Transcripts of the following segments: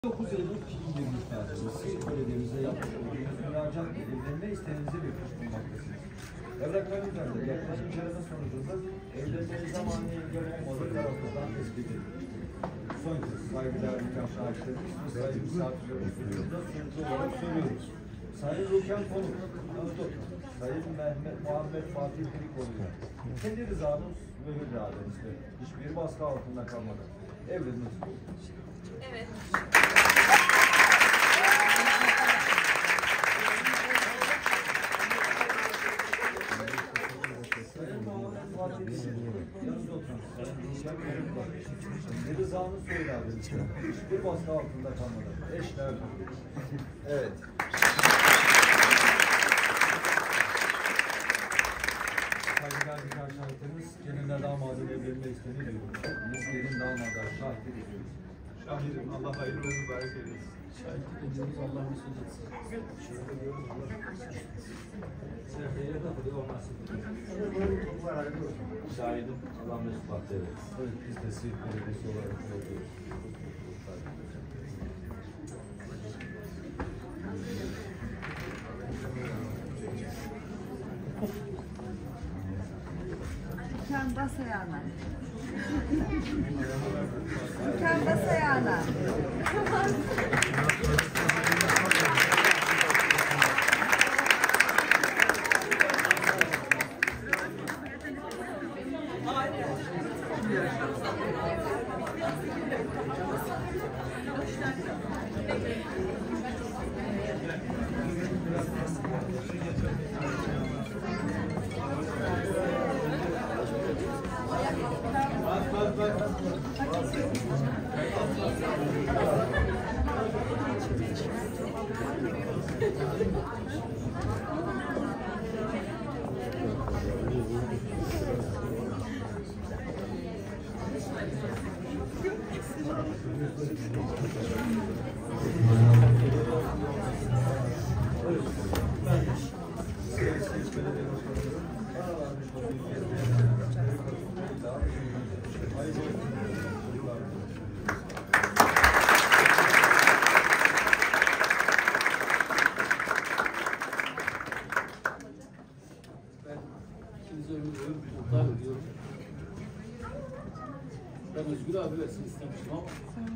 9 Eylül 2023 tarihinde Siirt Belediye'mize yapmış olduğunuz müracaat ile evlenme isteğinizi beklemiş bulunmaktasınız. Evrakların üzerinde yapılan inceleme sonucunda evlenme zamanı engel olmadığı tarafından tespit edildi. Son kez saygıdeğer nikah şahitlerimiz ve saygı misafirlerimiz huzurunda sonucu olarak söylüyoruz. Sayın Ruken Konuk, Anadolu, Sayın Muhammed Fatih Pirikoğlu'yla kendi rızanız ve müradenizle hiçbir baskı altında kalmadan evlenmek istiyoruz. Evet. Rızanı söylerdi. Hiçbir baskı altında kalmadan. Eşler. Evet. Saygıdeğer nikah şahitlerimiz gelinle damadın evlenme isteğini duyuyoruz. Biz gelin damada şahitlik ediyoruz. Şahidim, Allah hayırlı ve mübarek eylesin. Şahitlik ediyoruz, Allah mesut etsin. Şöyle görün, Allah mesut etsin. Serfeye de buraya olmasın. Şahidim, Allah mesut bahtı eylesin. Evet, biz de Siirt Belediyesi olarak söylüyoruz. Lütfen bas ayağına. Lütfen bas ayağına. İkinize ömür boyu mutluluklar diliyorum. Ben Özgür abi versin istemiştim ama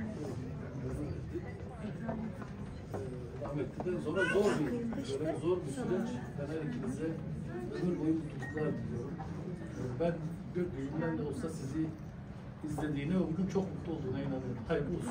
rahmetli'den sonra zor bir süreç. Ben her ikinize ömür boyu mutluluklar diliyorum. Ben gökyüzünden de olsa sizi izlediğine ve bugün çok mutlu olduğuna inanıyorum. Hayırlı olsun.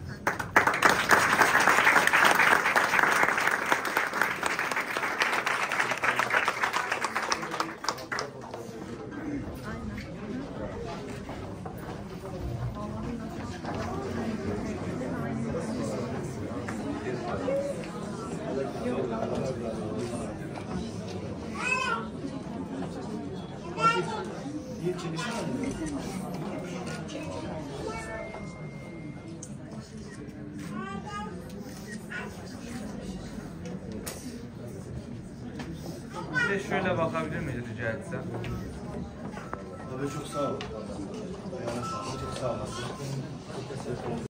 Bir de şöyle bakabilir miyiz rica etsem? Tabii çok sağ olun. Çok sağ olasın.